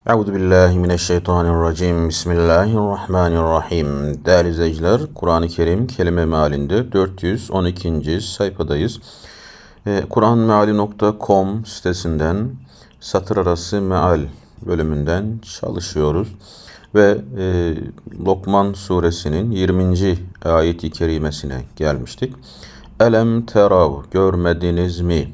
Euzubillahimineşşeytanirracim. Bismillahirrahmanirrahim. Değerli izleyiciler, Kur'an-ı Kerim kelime mealinde 412. sayfadayız. Kur'anmeali.com sitesinden satır arası meal bölümünden çalışıyoruz. Ve Lokman suresinin 20. ayeti kerimesine gelmiştik. Elem terav, görmediniz mi?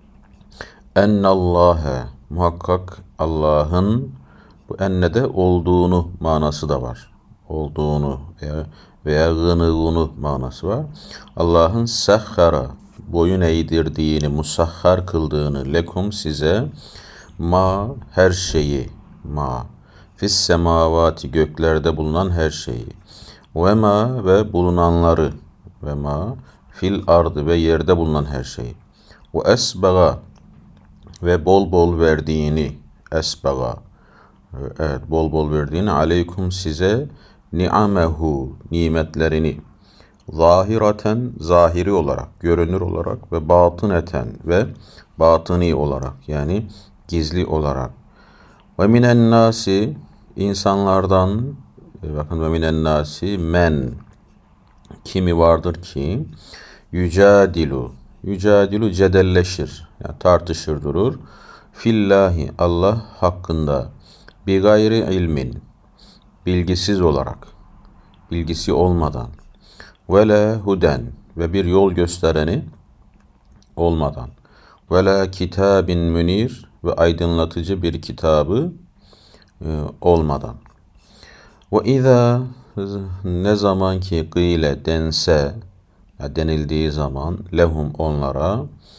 Ennallâhe, muhakkak Allah'ın, bu ennede olduğunu manası da var. Olduğunu veya gınığını manası var. Allah'ın sehhara, boyun eğdirdiğini, musahhar kıldığını, lekum size, ma her şeyi, ma fis semavati göklerde bulunan her şeyi, ve ma ve bulunanları, ve ma fil ardı ve yerde bulunan her şeyi, ve esbaga ve bol bol verdiğini, esbaga, evet, bol bol verdiğini, aleykum size, ni'amehu, nimetlerini, zahiraten, zahiri olarak, görünür olarak, ve batıneten ve batıni olarak, yani gizli olarak. Ve minen nasi, insanlardan, bakın, ve minen nasi, men, kimi vardır ki, yücadilu, yücadilu cedelleşir, yani tartışır durur, fillahi, Allah hakkında, bi gayri ilmin, bilgisiz olarak, bilgisi olmadan, ve la huden, ve bir yol göstereni olmadan, ve la kitabin münir, ve aydınlatıcı bir kitabı olmadan. Ve izâ, ne zaman ki gıyle dense, denildiği zaman, lehum onlara,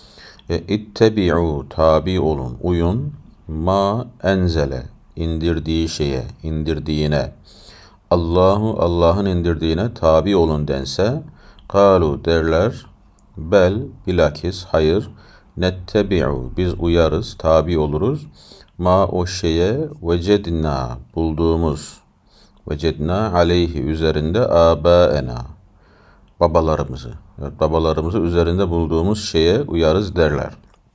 ittebi'u, tabi olun, uyun, ma enzele, indirdiği şeye, indirdiğine, Allahu, Allah'ın indirdiğine tabi olun dense, kalu derler, bel, bilakis, hayır, nettebi'u, biz uyarız, tabi oluruz, ma o şeye, vecedna, bulduğumuz, vecedna aleyhi, üzerinde, abaena, babalarımızı, evet, babalarımızı üzerinde bulduğumuz şeye uyarız derler.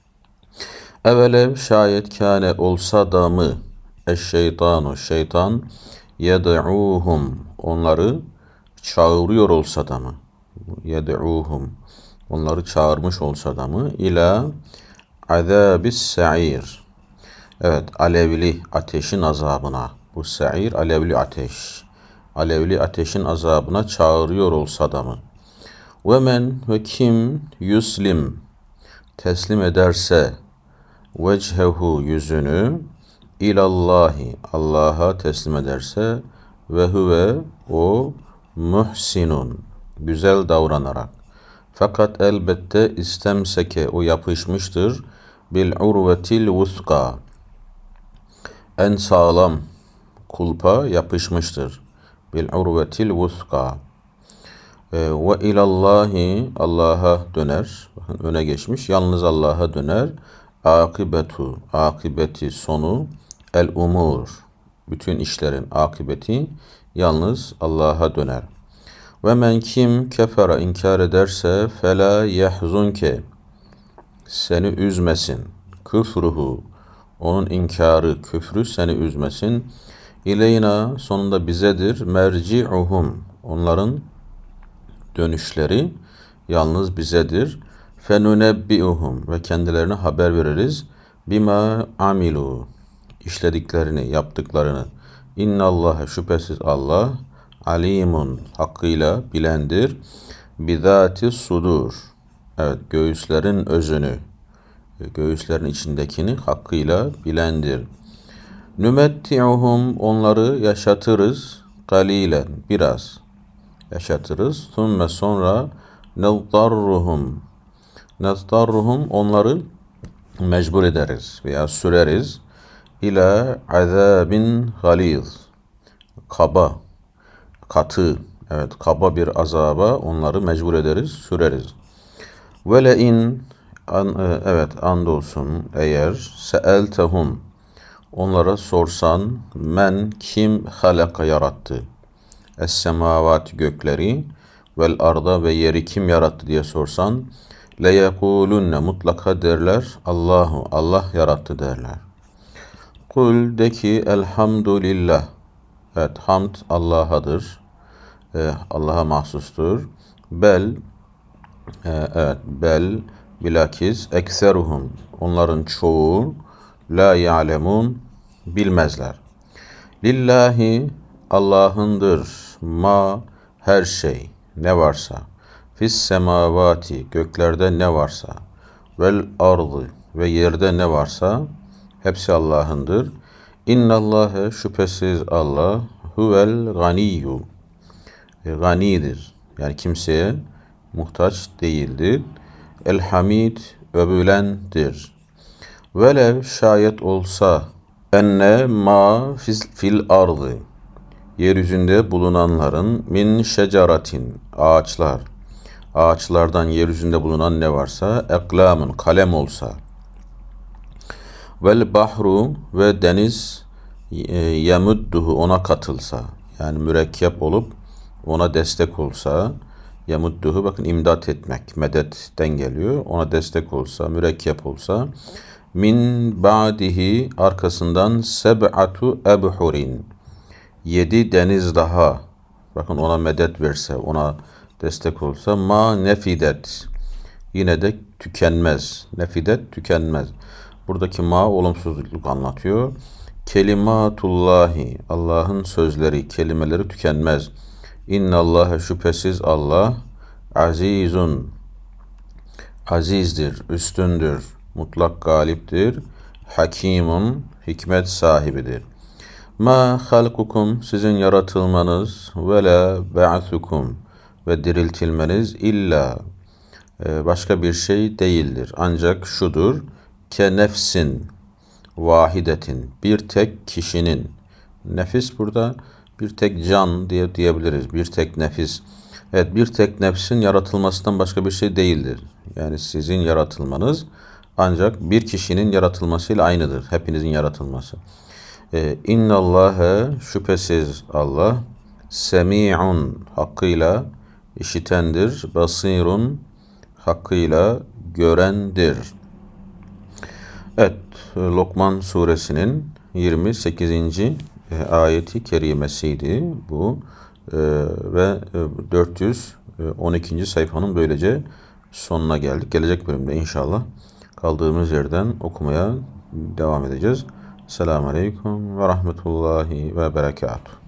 Evelev, şayet kâne olsa da mı, eşşeytanu, şeytan, yed'uhum, onları çağırıyor olsa da mı, yed'uhum, onları çağırmış olsa da mı, ila azâbis sa'ir, evet, alevli ateşin azabına, bu sa'ir alevli ateş, alevli ateşin azabına çağırıyor olsa da mı, ve men, ve kim, yuslim, teslim ederse, vecehu, yüzünü, ilallahi, Allah'a teslim ederse, ve huve, o, muhsinun, güzel davranarak, fakat elbette istemseke, o yapışmıştır, bil urvetil vuthqa, en sağlam kulpa yapışmıştır, bil urvetil vuthqa, ve ilallahi, Allah'a döner, bakın öne geçmiş, yalnız Allah'a döner, akibetu, akibeti, sonu, el umur, bütün işlerin akibeti yalnız Allah'a döner. Ve men kim kefera, inkar ederse, fela yehzunke, seni üzmesin, küfruhu, onun inkarı, küfrü seni üzmesin, ileyna, sonunda bizedir, merci'uhum, onların dönüşleri yalnız bizedir, fenunebbi'uhum, ve kendilerine haber veririz, bima amilu, işlediklerini, yaptıklarını, innallâhe, şüphesiz Allah, alimun, hakkıyla bilendir, bizâti sudur, evet, göğüslerin özünü, göğüslerin içindekini hakkıyla bilendir. Nümetti'uhum, onları yaşatırız, galilen, biraz yaşatırız, thumme, sonra, nezdarruhum, nezdarruhum, onları mecbur ederiz veya süreriz, ila azabin galiz, kaba, katı, evet, kaba bir azaba onları mecbur ederiz, süreriz. Ve le'in, evet, andolsun, eğer, seeltehum, onlara sorsan, men, kim, halaka, yarattı, es-semavati, gökleri, vel arda, ve yeri kim yarattı diye sorsan, leyekulunne, mutlaka derler, Allahu, Allah yarattı derler. Kul de ki elhamdülillah. Evet, hamd Allah'adır. Allah'a mahsustur. Bel, evet, bel, bilakis, ekseruhum. Onların çoğu, la ya'lemun, bilmezler. Lillahi, Allah'ındır. Ma, her şey, ne varsa. Fis semavati, göklerde ne varsa. Vel ardı, ve yerde ne varsa, hepsi Allah'ındır. İnnallâhe, şüphesiz Allah, huvel ganiyyu, ganidir. Yani kimseye muhtaç değildir. El hamid, övülendir. Velev şayet olsa enne ma fil ardı, yeryüzünde bulunanların min şeceratin, ağaçlardan yeryüzünde bulunan ne varsa, eklamun, kalem olsa, vel bahru, ve deniz yemudduhu, ona katılsa, yani mürekkep olup ona destek olsa, yemudduhu, bakın imdat etmek, medetten geliyor, ona destek olsa, mürekkep olsa, min ba'dihi, arkasından seb'atu ebhurin, 7 deniz daha, bakın ona medet verse, ona destek olsa, ma nefidet, yine de tükenmez, nefidet tükenmez. Buradaki ma olumsuzluk anlatıyor. Kelimatullahi, Allah'ın sözleri, kelimeleri tükenmez. İnnallâhe, şüphesiz Allah, azizun, azizdir, üstündür, mutlak galiptir, hakimun, hikmet sahibidir. Ma halkukum, sizin yaratılmanız, ve la ba'thukum, ve diriltilmeniz, illa, başka bir şey değildir. Ancak şudur, ke nefsin vahidetin, bir tek kişinin, nefis burada bir tek can diye diyebiliriz, bir tek nefis. Evet, bir tek nefsin yaratılmasından başka bir şey değildir. Yani sizin yaratılmanız ancak bir kişinin yaratılmasıyla aynıdır, hepinizin yaratılması. İnnallâhe, şüphesiz Allah, semi'un, hakkıyla işitendir, basirun, hakkıyla görendir. Evet, Lokman suresinin 28. ayeti kerimesiydi bu. Ve 412. sayfanın böylece sonuna geldik. Gelecek bölümde inşallah kaldığımız yerden okumaya devam edeceğiz. Selamun Aleyküm ve Rahmetullahi ve Berekatuhu.